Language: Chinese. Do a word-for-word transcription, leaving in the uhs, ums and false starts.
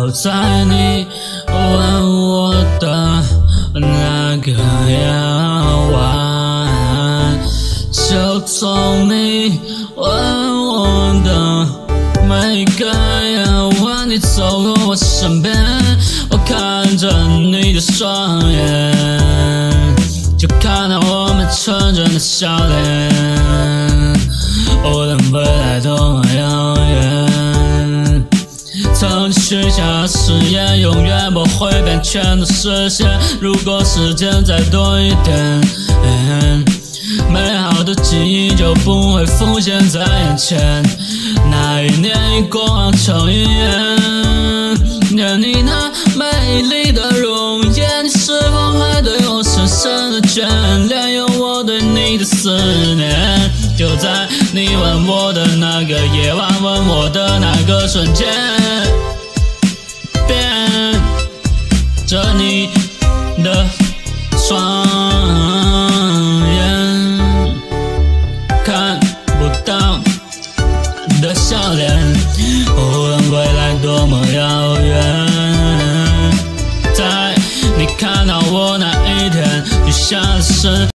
就在你问我的那个夜晚，就从你问我的每个夜晚，你走过我身边，我看着你的双眼，就看到我们纯真的笑脸。我的未来多么遥远，曾许下誓言，永远不会变，全都实现。如果时间再多一点，美好的记忆就不会浮现在眼前。那一年已过往成一年，念你那美丽的容颜，你是否还对我深深的眷恋？有我对你的思念，就在你吻我的那个夜晚，吻我的那个瞬间，变着你的双眼，看不到的笑脸，无论未来多么遥远，在你看到我那一天，许下的誓